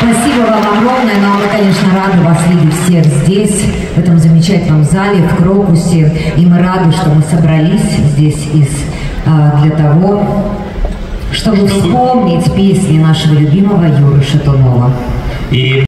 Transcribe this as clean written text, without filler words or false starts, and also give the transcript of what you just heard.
Спасибо вам огромное, но мы, конечно, рады вас видеть всех здесь, в этом замечательном зале, в Крокусе. И мы рады, что мы собрались здесь для того, чтобы вспомнить песни нашего любимого Юры Шатунова.